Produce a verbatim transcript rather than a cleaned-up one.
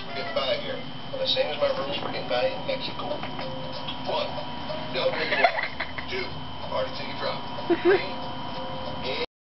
for getting by here, are the same as my rules for getting by in Mexico. One, don't drink and drive. Two, party till you drop. Three,